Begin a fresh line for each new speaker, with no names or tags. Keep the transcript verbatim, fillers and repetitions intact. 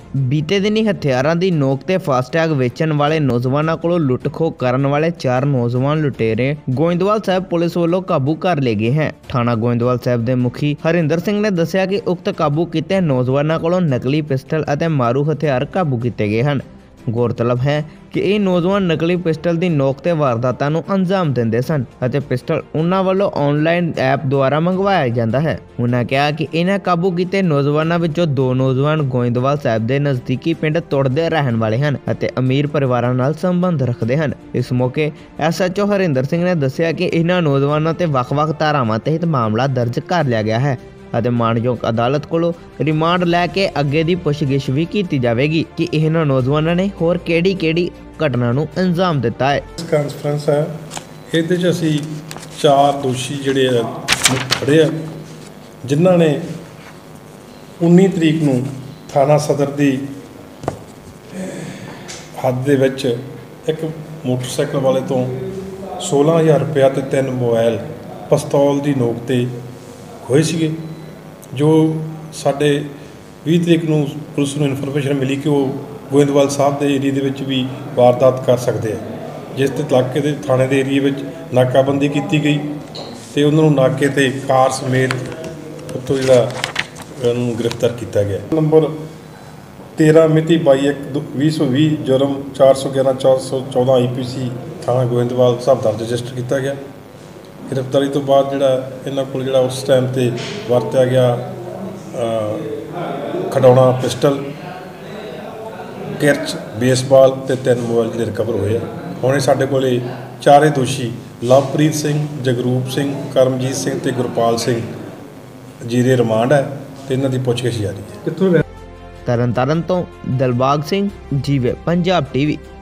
बीते दिन ही हथियारों की नोक ते फास्टैग वेचण वाले नौजवानों को लुट खो करन वाले चार नौजवान लुटेरे गोइंदवाल साहब पुलिस वालों काबू कर ले गए हैं। थाना गोइंदवाल साहब के मुखी हरिंदर सिंह ने दस्सिया कि उक्त काबू किए नौजवानों को नकली पिस्टल और मारू हथियार काबू किए गए हैं। गौरतलब है कि ये नौजवान नकली पिस्टल की नोक ते वारदातां नूं अंजाम दिंदे सन अते पिस्टल उन्हां वल्लों ऑनलाइन ऐप द्वारा मंगवाया जाता है। उन्होंने कहा कि इन्हें काबू किए नौजवानों विचों दो नौजवान गोइंदवाल साहब के नज़दीकी पिंड तुड़दे रहन वाले हैं अते अमीर परिवारां नाल संबंध रखते हैं। इस मौके S H O Harinder Singh ने दस्सिया कि इन्हां नौजवानों ते वख-वख धारावां तहत मामला दर्ज कर लिया गया है ਅਤੇ ਮਾਣਯੋਗ ਅਦਾਲਤ ਕੋਲੋਂ ਰਿਮਾਂਡ ਲੈ ਕੇ ਅੱਗੇ ਦੀ ਪੁੱਛਗਿੱਛ ਵੀ ਕੀਤੀ ਜਾਵੇਗੀ ਕਿ ਇਹਨਾਂ ਨੌਜਵਾਨਾਂ ਨੇ ਹੋਰ ਕਿਹੜੀ-ਕਿਹੜੀ ਘਟਨਾ ਨੂੰ ਅੰਜਾਮ ਦਿੱਤਾ ਹੈ।
ਕਾਨਫਰੰਸ ਹੈ, ਇਹਦੇ 'ਚ ਅਸੀਂ ਚਾਰ ਦੋਸ਼ੀ ਜਿਹੜੇ ਆ ਫੜੇ ਆ ਜਿਨ੍ਹਾਂ ਨੇ उन्नी ਤਰੀਕ ਨੂੰ ਥਾਣਾ ਸਦਰ ਦੀ ਹੱਦ ਦੇ ਵਿੱਚ ਇੱਕ ਮੋਟਰਸਾਈਕਲ ਵਾਲੇ ਤੋਂ सोलह हज़ार रुपया ਤੇ ਤਿੰਨ ਮੋਬਾਈਲ ਪਿਸਤੌਲ ਦੀ ਨੋਕ ਤੇ ਹੋਏ ਸੀਗੇ। जो साढ़े बीस तरीक नूं पुलिस नूं इन्फॉर्मेशन मिली कि वो गोइंदवाल साहब के एरिए दे विच भी वारदात कर सकते हैं, जिस ते इलाके के थाने के एरिए में नाकाबंदी की गई तो उन्होंने नाके ते कार समेत उत्तों जिहड़ा गिरफ्तार किया गया। नंबर तेरह मिति बाई एक भी सौ भी जुर्म चार सौ ग्यारह चार सौ चौदह आई पी सी थाना गोइंदवाल साहब दर्ज रजिस्टर किया गया। गिरफ्तारी तो बाद जिहड़ा इन्हां कोल जिहड़ा उस टाइम ते वरतिया गया खडौना पिस्टल किरच बेसबाल ते तीन मोबाइल जिहड़े रिकवर होए। हुण साडे कोले चारे दोषी लवप्रीत सिंह, जगरूप सिंह, करमजीत सिंह ते गुरपाल सिंह जीरे रिमांड है ते इन्हां दी पुछगिछ जारी है।
तरन तारण तो दिलबाग सिंह जीवे पंजाब टीवी।